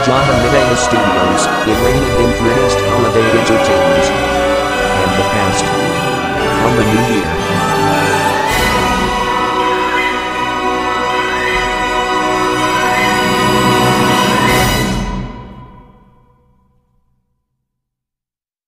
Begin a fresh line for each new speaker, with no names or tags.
Jata Midaya Studios, Iranian Introduced Holiday Entertainment. And the past. On the New Year.